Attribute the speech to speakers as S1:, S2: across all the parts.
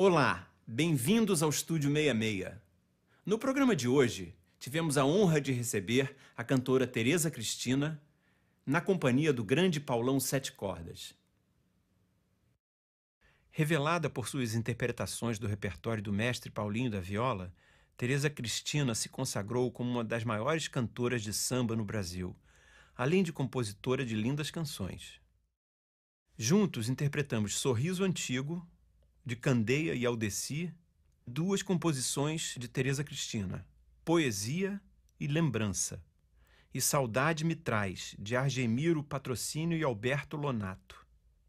S1: Olá, bem-vindos ao Estúdio 66. No programa de hoje, tivemos a honra de receber a cantora Tereza Cristina na companhia do grande Paulão Sete Cordas. Revelada por suas interpretações do repertório do mestre Paulinho da Viola, Tereza Cristina se consagrou como uma das maiores cantoras de samba no Brasil, além de compositora de lindas canções. Juntos interpretamos Sorriso Antigo, de Candeia e Aldeci, duas composições de Tereza Cristina, Poesia e Lembrança, e Saudade Me Traz, de Argemiro Patrocínio e Alberto Lonato.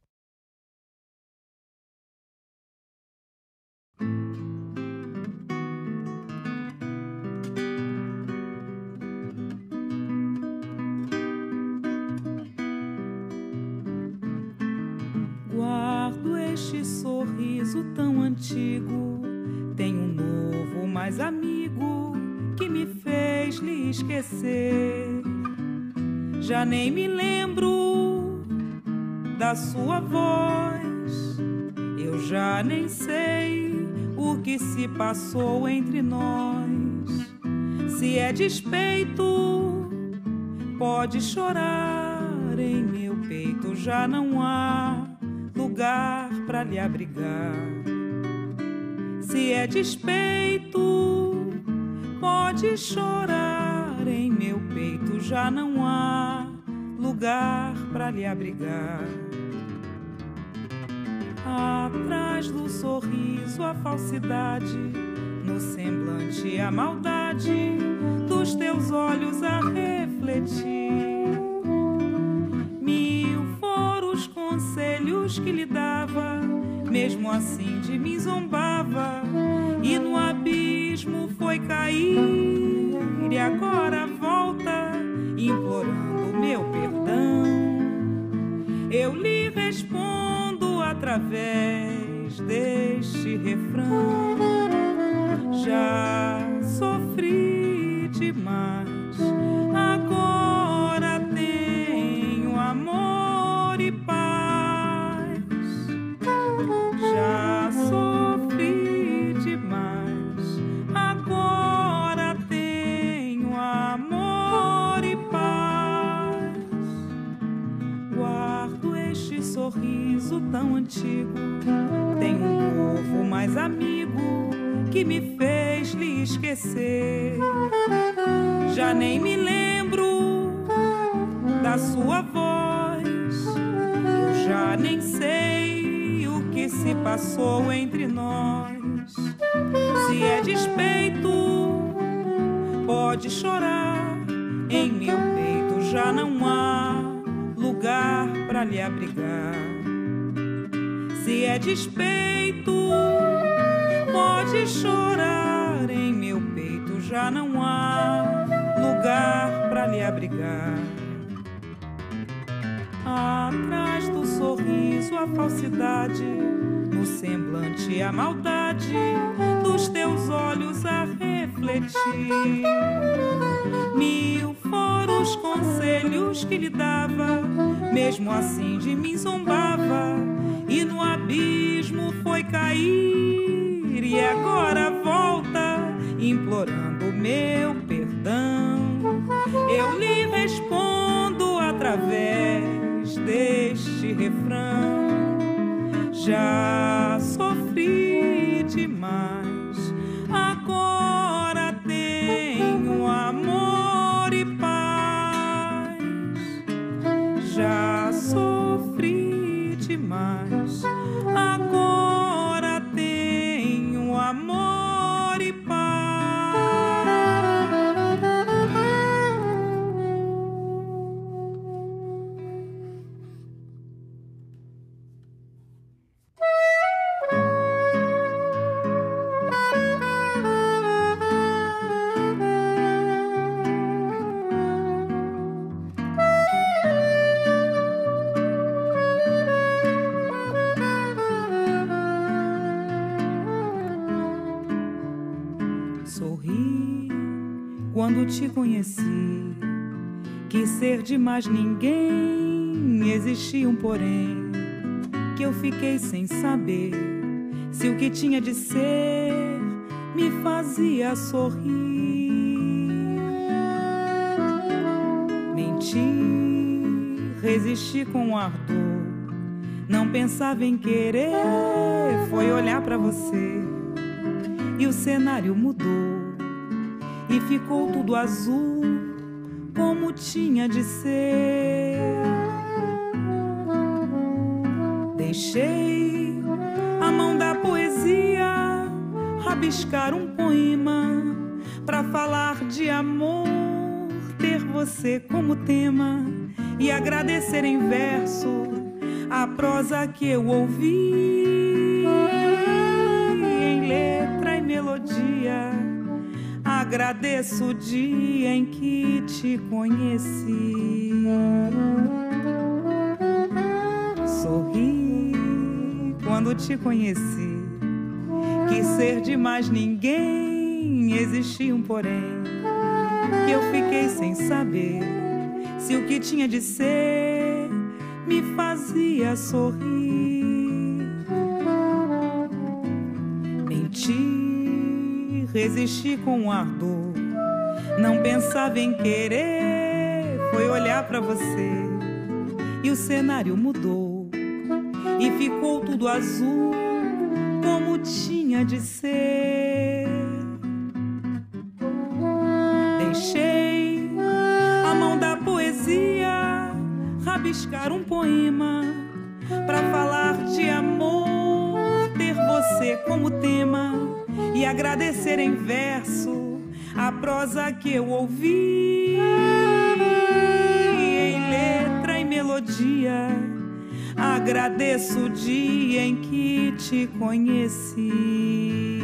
S2: Guardo este sorriso tão antigo, tenho um novo mais amigo que me fez lhe esquecer. Já nem me lembro da sua voz, eu já nem sei o que se passou entre nós. Se é despeito, pode chorar, em meu peito já não há lugar pra lhe abrigar. Se é despeito, pode chorar, em meu peito já não há lugar pra lhe abrigar. Atrás do sorriso a falsidade, no semblante a maldade dos teus olhos a refletir. Os conselhos que lhe dava, mesmo assim de mim zombava, e no abismo foi cair, e agora volta implorando meu perdão. Eu lhe respondo através deste refrão: já sofri demais, agora tenho amor e paz. Já sofri demais, agora tenho amor e paz. Guardo este sorriso tão antigo, tenho um novo mais amigo que me fez lhe esquecer. Já nem me lembro da sua voz, já nem sei o que se passou entre nós. Se é despeito, pode chorar, em meu peito já não há lugar pra lhe abrigar. Se é despeito, pode chorar, em meu peito já não há lugar pra lhe abrigar. Atrás do sorriso a falsidade, no semblante a maldade dos teus olhos a refletir. Mil foram os conselhos que lhe dava, mesmo assim de mim zombava, e no abismo foi cair, e agora volta implorando meu perdão. Eu lhe respondo através deste refrão: já sofri demais, agora tenho amor e paz. Já sofri demais, agora tenho amor e paz. Sorri quando te conheci, quis ser de mais ninguém, existia um porém que eu fiquei sem saber se o que tinha de ser me fazia sorrir. Menti, resisti com ardor, não pensava em querer, foi olhar pra você e o cenário mudou e ficou tudo azul como tinha de ser. Deixei a mão da poesia rabiscar um poema pra falar de amor, ter você como tema e agradecer em verso a prosa que eu ouvi. Em letra e melodia agradeço o dia em que te conheci. Sorri quando te conheci, quis ser de mais ninguém, existia um porém, que eu fiquei sem saber se o que tinha de ser me fazia sorrir. Menti, resisti com ardor, não pensava em querer, foi olhar pra você e o cenário mudou e ficou tudo azul como tinha de ser. Deixei a mão da poesia rabiscar um poema pra falar de amor, ter você como tema e agradecer em verso a prosa que eu ouvi. Em letra e melodia agradeço o dia em que te conheci.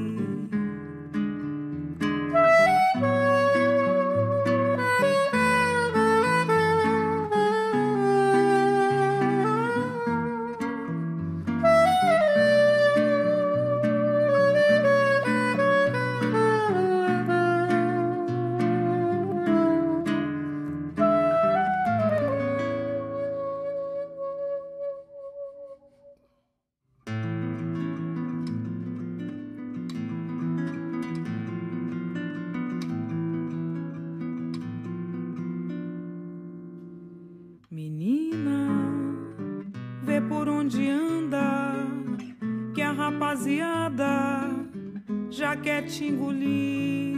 S2: Menina, vê por onde anda, que a rapaziada já quer te engolir.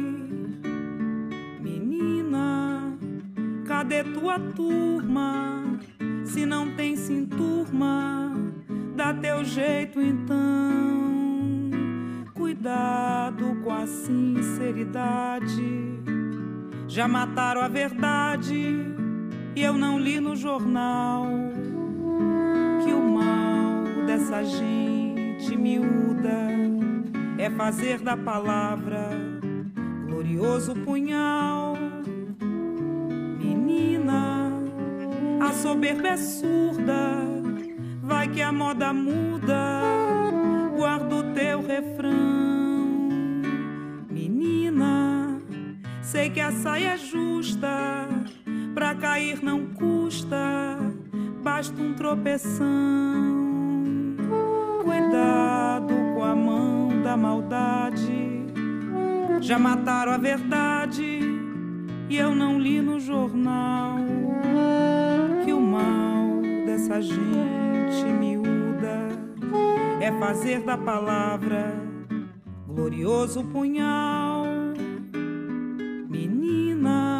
S2: Menina, cadê tua turma? Se não tem cinturma, dá teu jeito então. Cuidado com a sinceridade, já mataram a verdade e eu não li no jornal que o mal dessa gente miúda é fazer da palavra glorioso punhal. Menina, a soberba é surda, vai que a moda muda, guarda o teu refrão. Menina, sei que a saia é justa, pra cair não custa, basta um tropeção. Cuidado com a mão da maldade, já mataram a verdade e eu não li no jornal que o mal dessa gente miúda é fazer da palavra glorioso punhal. Menina,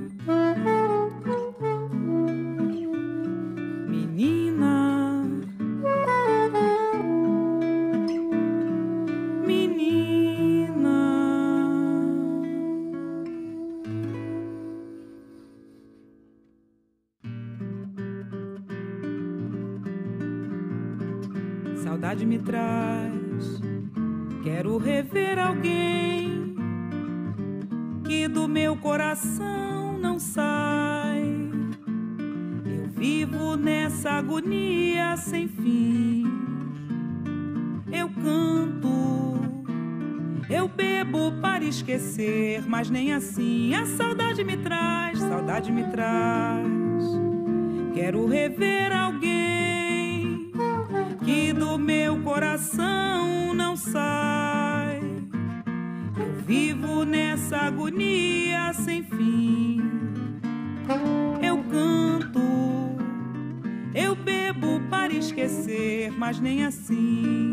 S2: saudade me traz, quero rever alguém que do meu coração não sai. Eu vivo nessa agonia sem fim, eu canto, eu bebo para esquecer, mas nem assim a saudade me traz, saudade me traz. Quero rever alguém que do meu coração não sai. Eu vivo nessa agonia sem fim. Eu canto, eu bebo para esquecer, mas nem assim.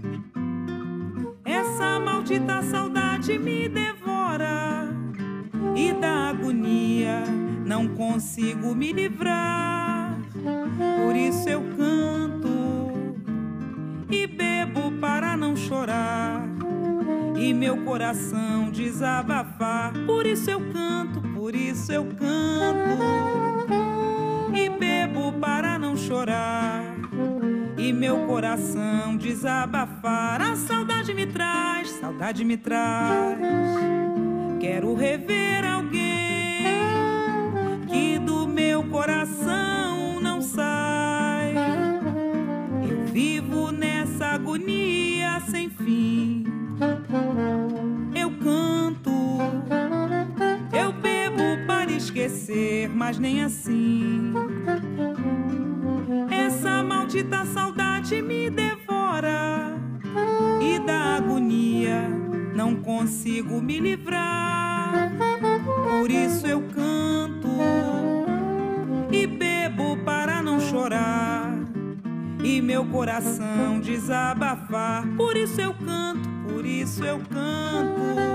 S2: Essa maldita saudade me devora e da agonia não consigo me livrar. Por isso eu canto e bebo para não chorar e meu coração desabafar. Por isso eu canto, por isso eu canto e bebo para não chorar e meu coração desabafar. A saudade me traz, saudade me traz. Quero rever alguém que do meu coração não sai. Eu vivo nessa agonia sem fim. Eu canto, eu bebo para esquecer, mas nem assim. Essa maldita saudade me devora e da agonia não consigo me livrar. Por isso eu canto e bebo para não chorar e meu coração desabafar. Por isso eu canto, por isso eu canto